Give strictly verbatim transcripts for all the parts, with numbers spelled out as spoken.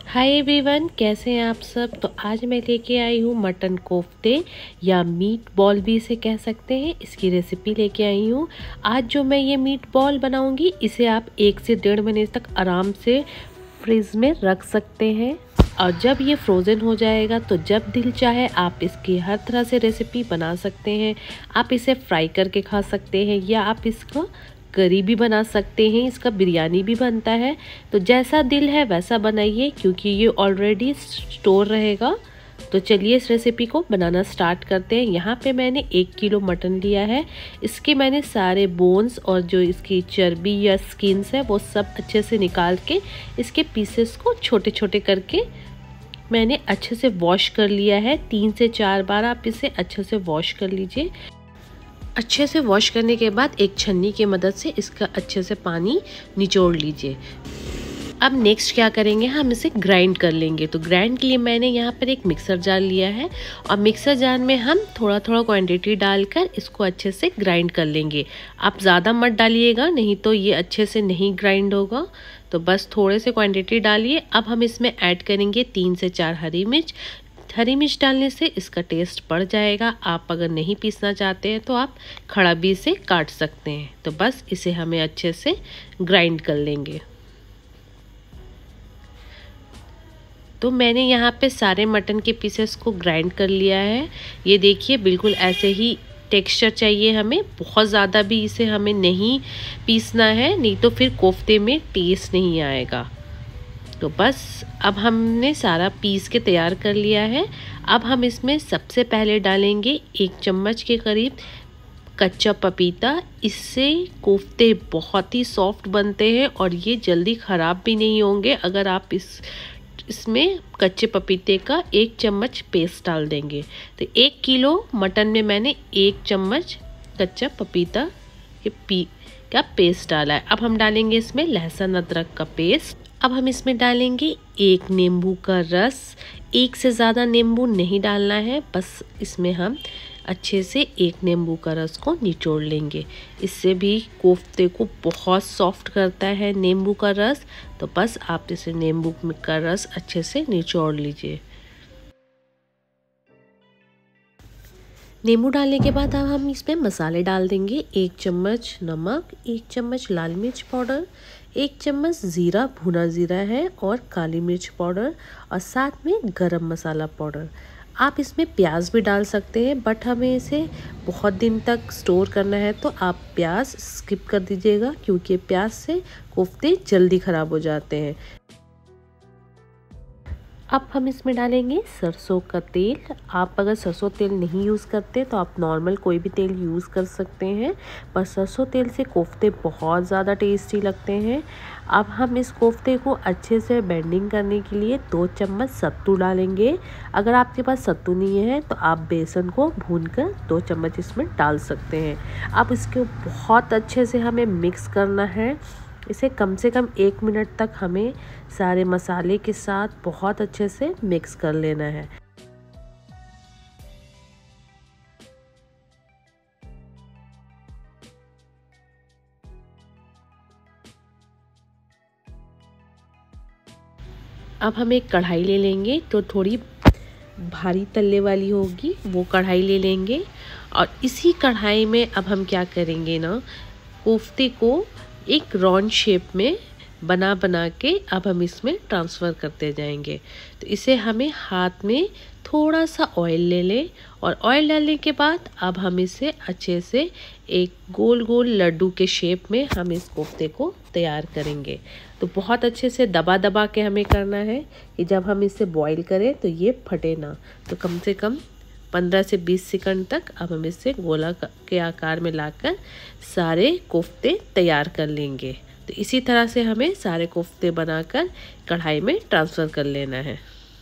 Hi everyone, कैसे हैं आप सब। तो आज मैं लेके आई हूँ मटन कोफ्ते या मीट बॉल भी इसे कह सकते हैं। इसकी रेसिपी लेके आई हूँ। आज जो मैं ये मीट बॉल बनाऊँगी इसे आप एक से डेढ़ महीने तक आराम से फ्रिज में रख सकते हैं और जब ये फ्रोज़न हो जाएगा तो जब दिल चाहे आप इसकी हर तरह से रेसिपी बना सकते हैं। आप इसे फ्राई करके खा सकते हैं या आप इसको करी भी बना सकते हैं, इसका बिरयानी भी बनता है। तो जैसा दिल है वैसा बनाइए क्योंकि ये ऑलरेडी स्टोर रहेगा। तो चलिए इस रेसिपी को बनाना स्टार्ट करते हैं। यहाँ पे मैंने एक किलो मटन लिया है। इसके मैंने सारे बोन्स और जो इसकी चर्बी या स्किन्स है वो सब अच्छे से निकाल के इसके पीसेस को छोटे छोटे करके मैंने अच्छे से वॉश कर लिया है। तीन से चार बार आप इसे अच्छे से वॉश कर लीजिए। अच्छे से वॉश करने के बाद एक छन्नी की मदद से इसका अच्छे से पानी निचोड़ लीजिए। अब नेक्स्ट क्या करेंगे, हम इसे ग्राइंड कर लेंगे। तो ग्राइंड के लिए मैंने यहाँ पर एक मिक्सर जार लिया है और मिक्सर जार में हम थोड़ा थोड़ा क्वांटिटी डालकर इसको अच्छे से ग्राइंड कर लेंगे। आप ज़्यादा मत डालिएगा, नहीं तो ये अच्छे से नहीं ग्राइंड होगा। तो बस थोड़े से क्वांटिटी डालिए। अब हम इसमें ऐड करेंगे तीन से चार हरी मिर्च। हरी मिर्च डालने से इसका टेस्ट बढ़ जाएगा। आप अगर नहीं पीसना चाहते हैं तो आप खड़ा भी इसे काट सकते हैं। तो बस इसे हमें अच्छे से ग्राइंड कर लेंगे। तो मैंने यहाँ पे सारे मटन के पीसेस को ग्राइंड कर लिया है। ये देखिए बिल्कुल ऐसे ही टेक्सचर चाहिए हमें। बहुत ज़्यादा भी इसे हमें नहीं पीसना है, नहीं तो फिर कोफ्ते में टेस्ट नहीं आएगा। तो बस अब हमने सारा पीस के तैयार कर लिया है। अब हम इसमें सबसे पहले डालेंगे एक चम्मच के करीब कच्चा पपीता। इससे कोफ्ते बहुत ही सॉफ्ट बनते हैं और ये जल्दी ख़राब भी नहीं होंगे अगर आप इस इसमें कच्चे पपीते का एक चम्मच पेस्ट डाल देंगे। तो एक किलो मटन में मैंने एक चम्मच कच्चा पपीता के पी का पेस्ट डाला है। अब हम डालेंगे इसमें लहसुन अदरक का पेस्ट। अब हम इसमें डालेंगे एक नींबू का रस। एक से ज़्यादा नींबू नहीं डालना है, बस इसमें हम अच्छे से एक नींबू का रस को निचोड़ लेंगे। इससे भी कोफ्ते को बहुत सॉफ्ट करता है नींबू का रस। तो बस आप इसे नींबू का रस अच्छे से निचोड़ लीजिए। नींबू डालने के बाद अब हम इसमें मसाले डाल देंगे। एक चम्मच नमक, एक चम्मच लाल मिर्च पाउडर, एक चम्मच ज़ीरा भुना ज़ीरा है और काली मिर्च पाउडर और साथ में गरम मसाला पाउडर। आप इसमें प्याज भी डाल सकते हैं, बट हमें इसे बहुत दिन तक स्टोर करना है तो आप प्याज स्किप कर दीजिएगा क्योंकि प्याज से कोफ्ते जल्दी ख़राब हो जाते हैं। अब हम इसमें डालेंगे सरसों का तेल। आप अगर सरसों तेल नहीं यूज़ करते तो आप नॉर्मल कोई भी तेल यूज़ कर सकते हैं, पर सरसों तेल से कोफ्ते बहुत ज़्यादा टेस्टी लगते हैं। अब हम इस कोफ्ते को अच्छे से बेंडिंग करने के लिए दो चम्मच सत्तू डालेंगे। अगर आपके पास सत्तू नहीं है तो आप बेसन को भूनकर दो चम्मच इसमें डाल सकते हैं। अब इसको बहुत अच्छे से हमें मिक्स करना है। इसे कम से कम एक मिनट तक हमें सारे मसाले के साथ बहुत अच्छे से मिक्स कर लेना है। अब हम एक कढ़ाई ले लेंगे, तो थोड़ी भारी तल्ले वाली होगी वो कढ़ाई ले लेंगे और इसी कढ़ाई में अब हम क्या करेंगे ना, कोफ्ते को एक राउंड शेप में बना बना के अब हम इसमें ट्रांसफ़र करते जाएंगे। तो इसे हमें हाथ में थोड़ा सा ऑयल ले लें और ऑयल डालने के बाद अब हम इसे अच्छे से एक गोल गोल लड्डू के शेप में हम इस कोफ्ते को तैयार करेंगे। तो बहुत अच्छे से दबा दबा के हमें करना है कि जब हम इसे बॉईल करें तो ये फटे ना। तो कम से कम पंद्रह से बीस सेकंड तक अब हम इसे गोला के आकार में लाकर सारे कोफ्ते तैयार कर लेंगे। तो इसी तरह से हमें सारे कोफ्ते बनाकर कढ़ाई में ट्रांसफ़र कर लेना है।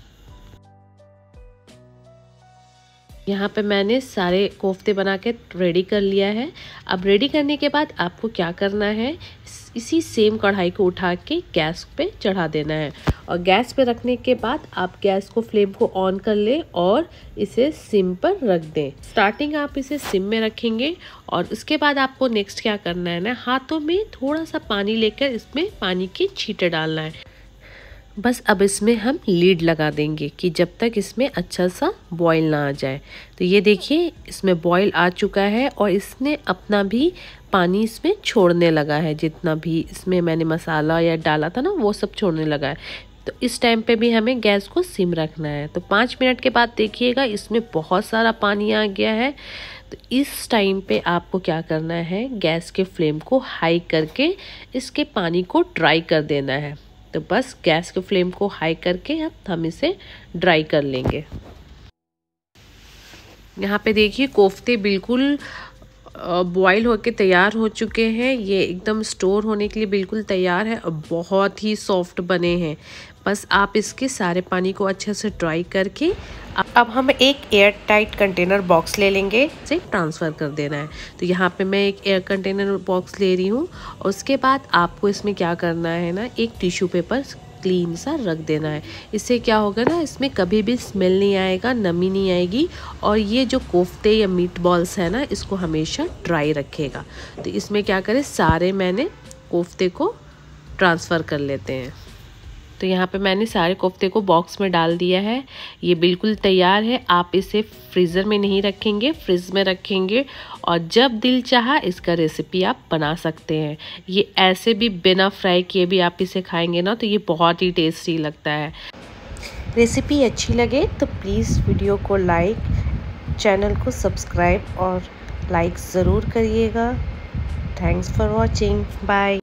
यहाँ पे मैंने सारे कोफ्ते बना के रेडी कर लिया है। अब रेडी करने के बाद आपको क्या करना है, इसी सेम कढ़ाई को उठा के गैस पे चढ़ा देना है और गैस पे रखने के बाद आप गैस को फ्लेम को ऑन कर ले और इसे सिम पर रख दें। स्टार्टिंग आप इसे सिम में रखेंगे और उसके बाद आपको नेक्स्ट क्या करना है ना, हाथों में थोड़ा सा पानी लेकर इसमें पानी के छींटे डालना है। बस अब इसमें हम लीड लगा देंगे कि जब तक इसमें अच्छा सा बॉईल ना आ जाए। तो ये देखिए इसमें बॉईल आ चुका है और इसने अपना भी पानी इसमें छोड़ने लगा है, जितना भी इसमें मैंने मसाला या डाला था ना वो सब छोड़ने लगा है। तो इस टाइम पे भी हमें गैस को सिम रखना है। तो पाँच मिनट के बाद देखिएगा इसमें बहुत सारा पानी आ गया है। तो इस टाइम पे आपको क्या करना है, गैस के फ्लेम को हाई करके इसके पानी को ड्राई कर देना है। तो बस गैस के फ्लेम को हाई करके अब हम इसे ड्राई कर लेंगे। यहाँ पे देखिए कोफ्ते बिल्कुल बॉईल होके तैयार हो चुके हैं। ये एकदम स्टोर होने के लिए बिल्कुल तैयार है और बहुत ही सॉफ्ट बने हैं। बस आप इसके सारे पानी को अच्छे से ड्राई करके अब हम एक एयर टाइट कंटेनर बॉक्स ले लेंगे, इसे ट्रांसफ़र कर देना है। तो यहाँ पे मैं एक एयर कंटेनर बॉक्स ले रही हूँ और उसके बाद आपको इसमें क्या करना है ना, एक टिश्यू पेपर क्लीन सा रख देना है। इससे क्या होगा ना, इसमें कभी भी स्मेल नहीं आएगा, नमी नहीं आएगी और ये जो कोफ्ते या मीट बॉल्स है ना इसको हमेशा ड्राई रखेगा। तो इसमें क्या करें, सारे मैंने कोफ्ते को ट्रांसफ़र कर लेते हैं। तो यहाँ पे मैंने सारे कोफ्ते को बॉक्स में डाल दिया है। ये बिल्कुल तैयार है। आप इसे फ्रीज़र में नहीं रखेंगे, फ्रिज में रखेंगे और जब दिल चाहा इसका रेसिपी आप बना सकते हैं। ये ऐसे भी बिना फ्राई किए भी आप इसे खाएंगे ना तो ये बहुत ही टेस्टी लगता है। रेसिपी अच्छी लगे तो प्लीज़ वीडियो को लाइक, चैनल को सब्सक्राइब और लाइक ज़रूर करिएगा। Thanks for watching, bye.